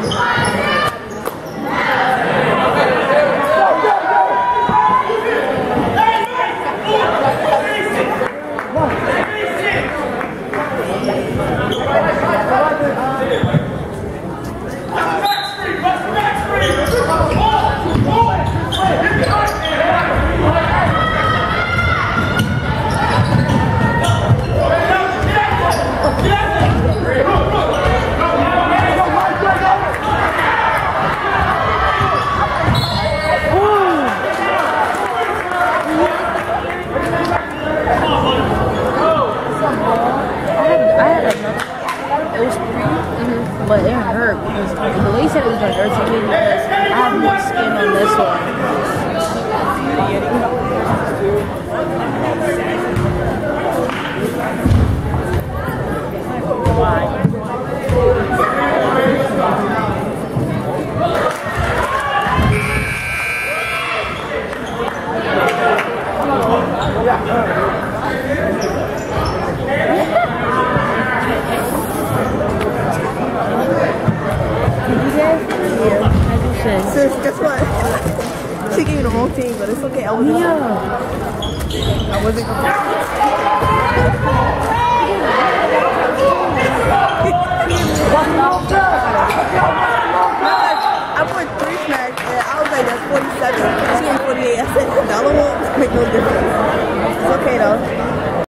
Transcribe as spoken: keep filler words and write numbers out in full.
But it hurt because the way he said it was going to hurt me because I have more skin on this one. Sis, guess what? She gave you the wrong team, but it's okay. I was Yeah. I wasn't gonna I put three snacks and I was like, that's forty-seven. She had forty-eight. I said, dollar won't make no difference. It's okay though.